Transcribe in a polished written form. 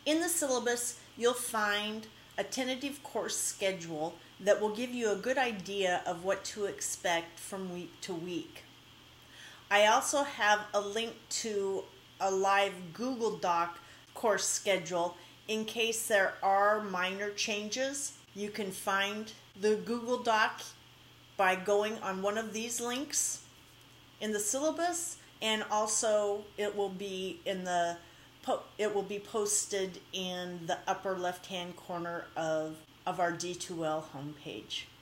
In the syllabus, you'll find a tentative course schedule that will give you a good idea of what to expect from week to week. I also have a link to a live Google Doc course schedule in case there are minor changes. You can find the Google Doc by going on one of these links in the syllabus, and also it will be posted in the upper left-hand corner of our D2L homepage.